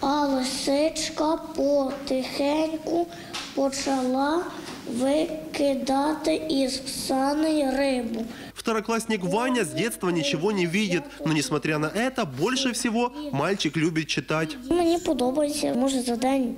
А лисичка потихеньку почала викидати із сани рибу. Второклассник Ваня с детства ничего не видит, но несмотря на это, больше всего мальчик любит читать. Мені подобається, може за день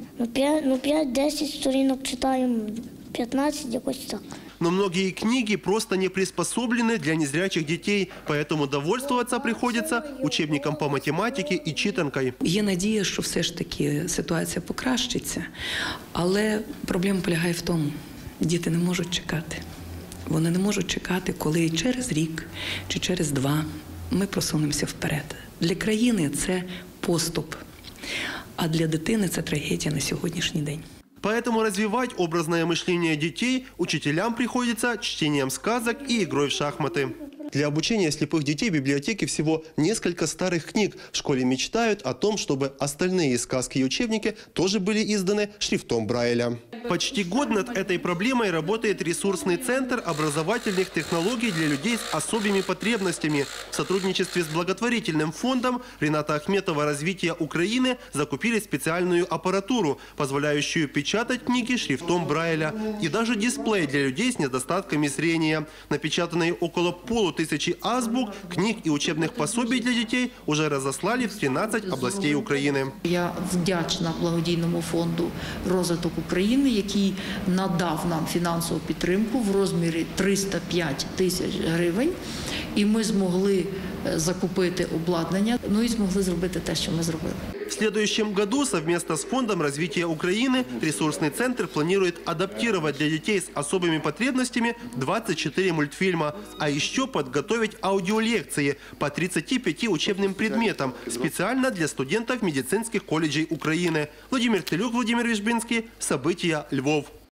5-10 сторінок читаємо, 15 якось так. Но многие книги просто не приспособлены для незрячих детей, поэтому довольствоваться приходится учебником по математике и читанкой. Є надія, що все ж таки ситуація покращиться, але проблема полягає в тому, діти не можуть чекати. Вони не можуть чекати, коли через рік чи через 2 ми просунемося вперед. Для країни це поступ, а для дитини це трагедія на сьогоднішній день. Поэтому развивать образное мышление детей учителям приходится чтением сказок и игрой в шахматы. Для обучения слепых детей в библиотеке всего несколько старых книг. В школе мечтают о том, чтобы остальные сказки и учебники тоже были изданы шрифтом Брайля. Почти год над этой проблемой работает ресурсный центр образовательных технологий для людей с особыми потребностями. В сотрудничестве с благотворительным фондом Рената Ахметова «Развитие Украины» закупили специальную аппаратуру, позволяющую печатать книги шрифтом Брайля. И даже дисплей для людей с недостатками зрения. Напечатанные около 500 азбук, книг и учебных пособий для детей уже разослали в 13 областей Украины. Я вдячна благодійному фонду «Розвиток України», який надав нам фінансову підтримку в розмірі 305 тисяч гривень. І ми змогли закупити обладнання, ну і змогли зробити те, що ми зробили. В следующем году совместно с Фондом развития Украины ресурсный центр планирует адаптировать для детей с особыми потребностями 24 мультфильма, а еще подготовить аудиолекции по 35 учебным предметам специально для студентов медицинских колледжей Украины. Владимир Телюк, Владимир Вишбинский. События. Львов.